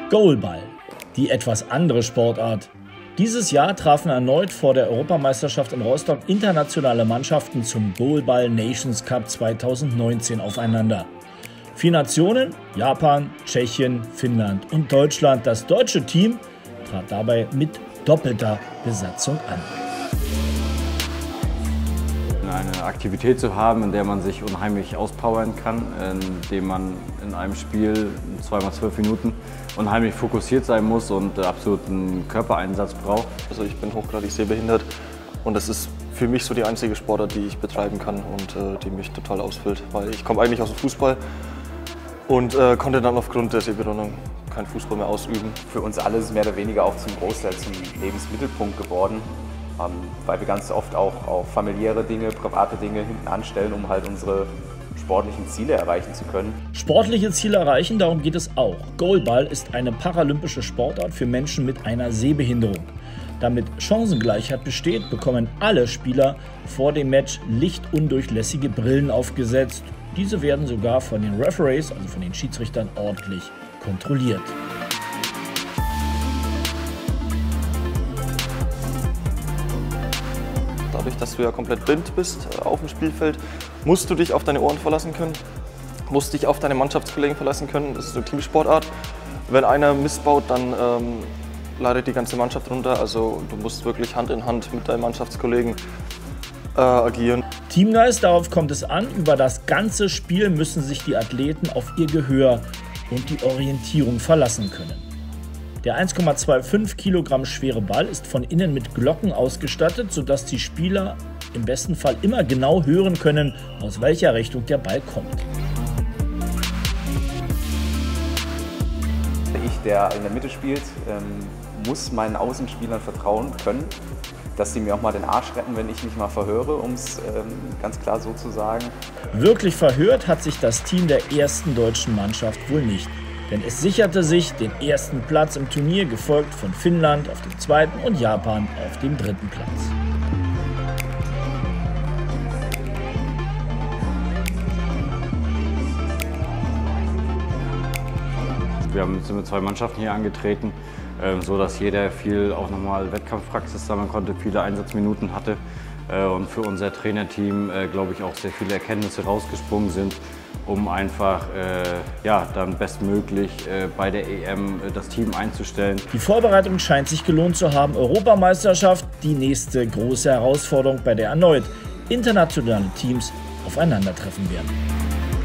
Goalball, die etwas andere Sportart. Dieses Jahr trafen erneut vor der Europameisterschaft in Rostock internationale Mannschaften zum Goalball Nations Cup 2019 aufeinander. 4 Nationen, Japan, Tschechien, Finnland und Deutschland. Das deutsche Team trat dabei mit doppelter Besatzung an. Eine Aktivität zu haben, in der man sich unheimlich auspowern kann, indem man in einem Spiel 2x12 Minuten unheimlich fokussiert sein muss und absoluten Körpereinsatz braucht. Also ich bin hochgradig sehbehindert und das ist für mich so die einzige Sportart, die ich betreiben kann und die mich total ausfüllt, weil ich komme eigentlich aus dem Fußball und konnte dann aufgrund der Sehbehinderung keinen Fußball mehr ausüben. Für uns alle ist es mehr oder weniger auch zum Großteil zum Lebensmittelpunkt geworden, weil wir ganz oft auch familiäre Dinge, private Dinge hinten anstellen, um halt unsere sportlichen Ziele erreichen zu können. Sportliche Ziele erreichen, darum geht es auch. Goalball ist eine paralympische Sportart für Menschen mit einer Sehbehinderung. Damit Chancengleichheit besteht, bekommen alle Spieler vor dem Match lichtundurchlässige Brillen aufgesetzt. Diese werden sogar von den Referees, also von den Schiedsrichtern, ordentlich kontrolliert. Dadurch, dass du ja komplett blind bist auf dem Spielfeld, musst du dich auf deine Ohren verlassen können, musst dich auf deine Mannschaftskollegen verlassen können. Das ist eine Teamsportart. Wenn einer missbaut, dann leidet die ganze Mannschaft runter. Also du musst wirklich Hand in Hand mit deinen Mannschaftskollegen agieren. Teamgeist, darauf kommt es an. Über das ganze Spiel müssen sich die Athleten auf ihr Gehör und die Orientierung verlassen können. Der 1,25 Kilogramm schwere Ball ist von innen mit Glocken ausgestattet, sodass die Spieler im besten Fall immer genau hören können, aus welcher Richtung der Ball kommt. Ich, der in der Mitte spielt, muss meinen Außenspielern vertrauen können, dass sie mir auch mal den Arsch retten, wenn ich mich mal verhöre, um es ganz klar so zu sagen. Wirklich verhört hat sich das Team der ersten deutschen Mannschaft wohl nicht. Denn es sicherte sich den ersten Platz im Turnier, gefolgt von Finnland auf dem 2. und Japan auf dem 3. Platz. Wir sind mit 2 Mannschaften hier angetreten, so dass jeder viel auch nochmal Wettkampfpraxis sammeln konnte, viele Einsatzminuten hatte und für unser Trainerteam, glaube ich, auch sehr viele Erkenntnisse rausgesprungen sind, um einfach dann bestmöglich bei der EM das Team einzustellen. Die Vorbereitung scheint sich gelohnt zu haben. Europameisterschaft, die nächste große Herausforderung, bei der erneut internationale Teams aufeinandertreffen werden.